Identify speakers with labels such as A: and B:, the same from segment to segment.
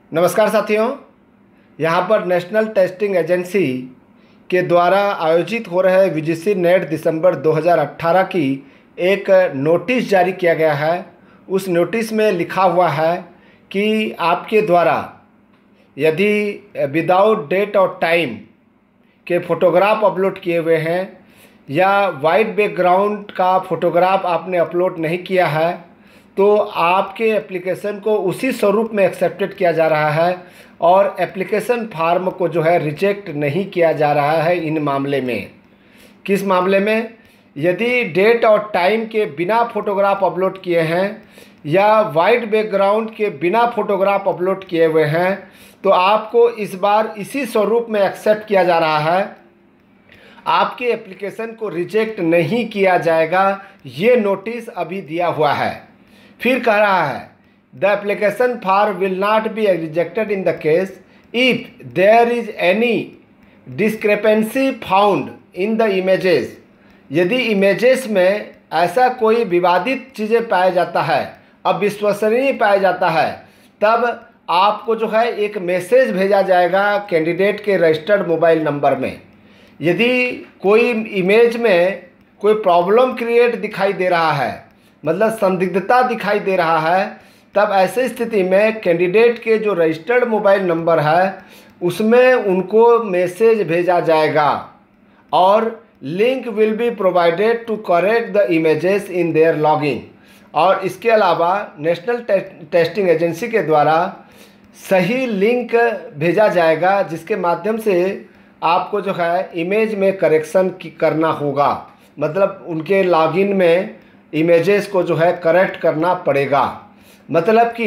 A: नमस्कार साथियों, यहाँ पर नेशनल टेस्टिंग एजेंसी के द्वारा आयोजित हो रहे यूजीसी नेट दिसंबर 2018 की एक नोटिस जारी किया गया है। उस नोटिस में लिखा हुआ है कि आपके द्वारा यदि विदाउट डेट और टाइम के फ़ोटोग्राफ अपलोड किए हुए हैं या वाइट बैकग्राउंड का फ़ोटोग्राफ आपने अपलोड नहीं किया है तो आपके एप्लीकेशन को उसी स्वरूप में एक्सेप्टेड किया जा रहा है और एप्लीकेशन फार्म को जो है रिजेक्ट नहीं किया जा रहा है। इन मामले में, किस मामले में? यदि डेट और टाइम के बिना फ़ोटोग्राफ अपलोड किए हैं या वाइट बैकग्राउंड के बिना फ़ोटोग्राफ अपलोड किए हुए हैं तो आपको इस बार इसी स्वरूप में एक्सेप्ट किया जा रहा है। आपके एप्लीकेशन को रिजेक्ट नहीं किया जाएगा, ये नोटिस अभी दिया हुआ है। फिर कह रहा है the application for will not be rejected in the case if there is any discrepancy found in the images. यदि इमेजेस में ऐसा कोई विवादित चीज़ें पाया जाता है, अविश्वसनीय पाया जाता है, तब आपको जो है एक मैसेज भेजा जाएगा कैंडिडेट के रजिस्टर्ड मोबाइल नंबर में। यदि कोई इमेज में कोई प्रॉब्लम क्रिएट दिखाई दे रहा है, मतलब संदिग्धता दिखाई दे रहा है, तब ऐसी स्थिति में कैंडिडेट के जो रजिस्टर्ड मोबाइल नंबर है उसमें उनको मैसेज भेजा जाएगा और link will be provided to correct the images in their login. और इसके अलावा नेशनल टेस्टिंग एजेंसी के द्वारा सही लिंक भेजा जाएगा जिसके माध्यम से आपको जो है इमेज में करेक्शन करना होगा, मतलब उनके लॉगिन में इमेजेस को जो है करेक्ट करना पड़ेगा। मतलब कि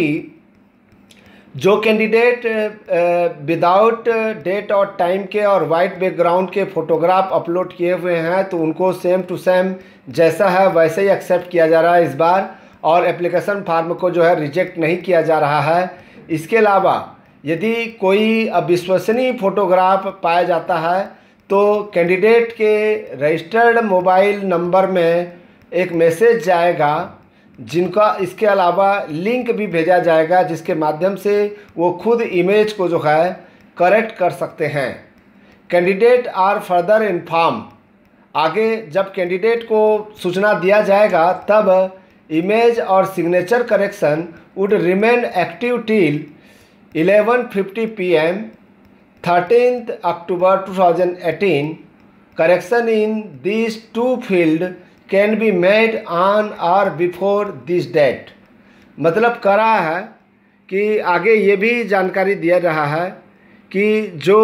A: जो कैंडिडेट विदाउट डेट और टाइम के और वाइट बैकग्राउंड के फ़ोटोग्राफ अपलोड किए हुए हैं तो उनको सेम टू सेम जैसा है वैसे ही एक्सेप्ट किया जा रहा है इस बार, और एप्लीकेशन फार्म को जो है रिजेक्ट नहीं किया जा रहा है। इसके अलावा यदि कोई अविश्वसनीय फ़ोटोग्राफ पाया जाता है तो कैंडिडेट के रजिस्टर्ड मोबाइल नंबर में एक मैसेज जाएगा जिनका इसके अलावा लिंक भी भेजा जाएगा जिसके माध्यम से वो खुद इमेज को जो है करेक्ट कर सकते हैं। कैंडिडेट आर फर्दर इन्फॉर्म, आगे जब कैंडिडेट को सूचना दिया जाएगा तब इमेज और signature correction would remain active till 11:50 PM 13th October 2018। Correction in this two field can be made on और बिफोर दिस डेट। मतलब कह रहा है कि आगे ये भी जानकारी दिया रहा है कि जो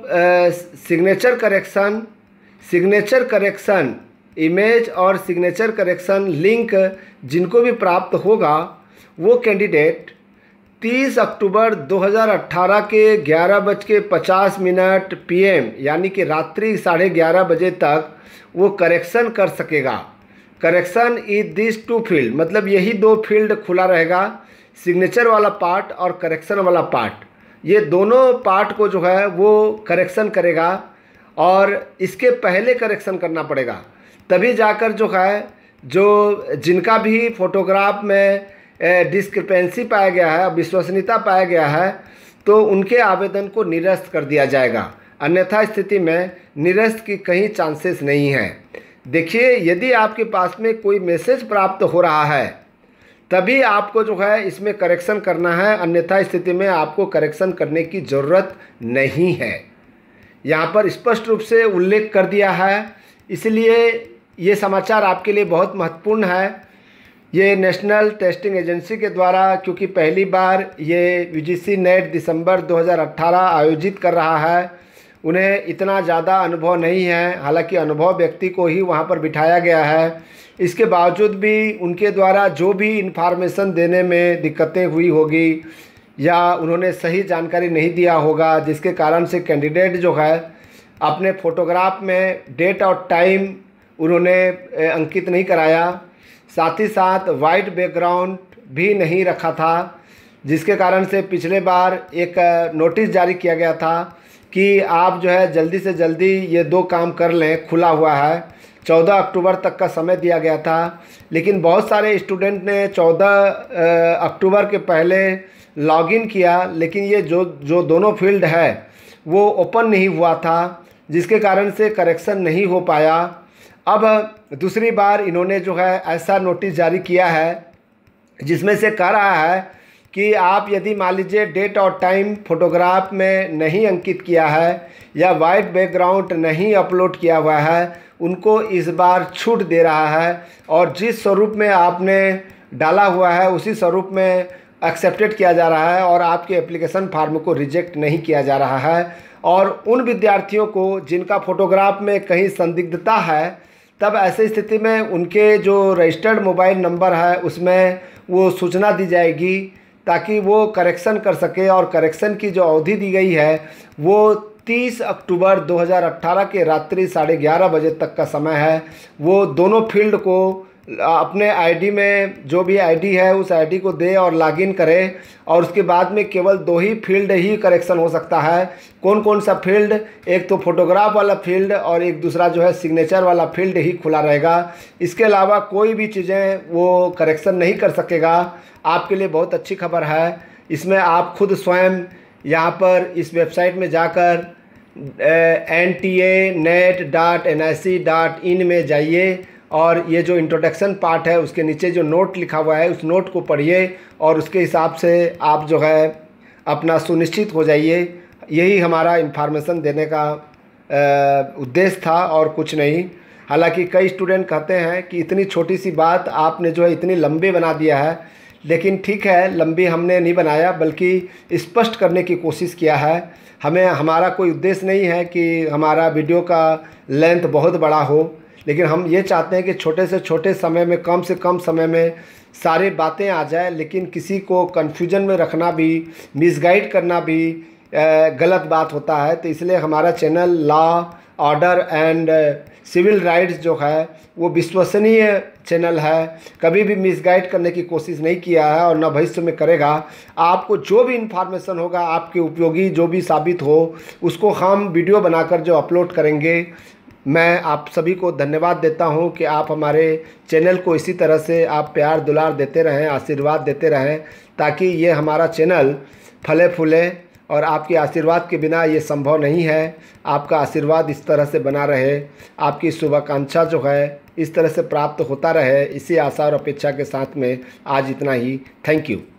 A: सिग्नेचर करेक्शन इमेज और सिग्नेचर करेक्शन लिंक जिनको भी प्राप्त होगा वो कैंडिडेट 30 अक्टूबर 2018 के 11:50 PM यानी कि रात्रि 11:30 बजे तक वो करेक्शन कर सकेगा। Correction is this two field, मतलब यही दो फील्ड खुला रहेगा, सिग्नेचर वाला पार्ट और करेक्शन वाला पार्ट। ये दोनों पार्ट को जो है वो करेक्शन करेगा और इसके पहले करेक्शन करना पड़ेगा, तभी जाकर जो है जो जिनका भी फोटोग्राफ में डिस्क्रिपेंसी पाया गया है, विश्वसनीयता पाया गया है, तो उनके आवेदन को निरस्त कर दिया जाएगा। अन्यथा स्थिति में निरस्त की कहीं चांसेस नहीं है। देखिए, यदि आपके पास में कोई मैसेज प्राप्त हो रहा है तभी आपको जो है इसमें करेक्शन करना है, अन्यथा स्थिति में आपको करेक्शन करने की ज़रूरत नहीं है। यहाँ पर स्पष्ट रूप से उल्लेख कर दिया है, इसलिए ये समाचार आपके लिए बहुत महत्वपूर्ण है। ये नेशनल टेस्टिंग एजेंसी के द्वारा, क्योंकि पहली बार ये यूजीसी नेट दिसंबर 2018 आयोजित कर रहा है, उन्हें इतना ज़्यादा अनुभव नहीं है। हालांकि अनुभव व्यक्ति को ही वहाँ पर बिठाया गया है, इसके बावजूद भी उनके द्वारा जो भी इन्फॉर्मेशन देने में दिक्कतें हुई होगी या उन्होंने सही जानकारी नहीं दिया होगा, जिसके कारण से कैंडिडेट जो है अपने फ़ोटोग्राफ में डेट और टाइम उन्होंने अंकित नहीं कराया, साथ ही साथ वाइट बैकग्राउंड भी नहीं रखा था, जिसके कारण से पिछले बार एक नोटिस जारी किया गया था कि आप जो है जल्दी से जल्दी ये दो काम कर लें, खुला हुआ है। 14 अक्टूबर तक का समय दिया गया था, लेकिन बहुत सारे स्टूडेंट ने 14 अक्टूबर के पहले लॉगिन किया, लेकिन ये जो दोनों फील्ड है वो ओपन नहीं हुआ था, जिसके कारण से करेक्शन नहीं हो पाया। अब दूसरी बार इन्होंने जो है ऐसा नोटिस जारी किया है जिसमें से कह रहा है कि आप यदि मान लीजिए डेट और टाइम फोटोग्राफ में नहीं अंकित किया है या वाइट बैकग्राउंड नहीं अपलोड किया हुआ है, उनको इस बार छूट दे रहा है और जिस स्वरूप में आपने डाला हुआ है उसी स्वरूप में एक्सेप्टेड किया जा रहा है और आपके एप्लीकेशन फॉर्म को रिजेक्ट नहीं किया जा रहा है। और उन विद्यार्थियों को जिनका फ़ोटोग्राफ में कहीं संदिग्धता है, तब ऐसी स्थिति में उनके जो रजिस्टर्ड मोबाइल नंबर है उसमें वो सूचना दी जाएगी ताकि वो करेक्शन कर सके। और करेक्शन की जो अवधि दी गई है वो 30 अक्टूबर 2018 के रात्रि 11:30 बजे तक का समय है। वो दोनों फील्ड को अपने आईडी में जो भी आईडी है उस आईडी को दे और लॉगिन करे, और उसके बाद में केवल 2 ही फील्ड ही करेक्शन हो सकता है। कौन कौन सा फील्ड? एक तो फोटोग्राफ वाला फील्ड और एक दूसरा जो है सिग्नेचर वाला फील्ड ही खुला रहेगा। इसके अलावा कोई भी चीज़ें वो करेक्शन नहीं कर सकेगा। आपके लिए बहुत अच्छी खबर है। इसमें आप खुद स्वयं यहाँ पर इस वेबसाइट में जाकर nta.net.nic.in में जाइए और ये जो इंट्रोडक्शन पार्ट है उसके नीचे जो नोट लिखा हुआ है उस नोट को पढ़िए और उसके हिसाब से आप जो है अपना सुनिश्चित हो जाइए। यही हमारा इन्फॉर्मेशन देने का उद्देश्य था और कुछ नहीं। हालांकि कई स्टूडेंट कहते हैं कि इतनी छोटी सी बात आपने जो है इतनी लंबी बना दिया है, लेकिन ठीक है, लंबी हमने नहीं बनाया बल्कि स्पष्ट करने की कोशिश किया है। हमारा कोई उद्देश्य नहीं है कि हमारा वीडियो का लेंथ बहुत बड़ा हो, लेकिन हम ये चाहते हैं कि छोटे से छोटे समय में कम से कम समय में सारी बातें आ जाए। लेकिन किसी को कन्फ्यूजन में रखना भी, मिसगाइड करना भी गलत बात होता है। तो इसलिए हमारा channel law, order and civil rights जो है वो विश्वसनीय चैनल है। कभी भी मिसगाइड करने की कोशिश नहीं किया है और न भविष्य में करेगा। आपको जो भी इन्फॉर्मेशन होगा आपके उपयोगी जो भी साबित हो उसको हम वीडियो बनाकर जो अपलोड करेंगे। मैं आप सभी को धन्यवाद देता हूं कि आप हमारे चैनल को इसी तरह से आप प्यार दुलार देते रहें, आशीर्वाद देते रहें, ताकि ये हमारा चैनल फले फूले। और आपके आशीर्वाद के बिना ये संभव नहीं है। आपका आशीर्वाद इस तरह से बना रहे, आपकी शुभाकांक्षा जो है इस तरह से प्राप्त होता रहे, इसी आशा और अपेक्षा के साथ में आज इतना ही। Thank you.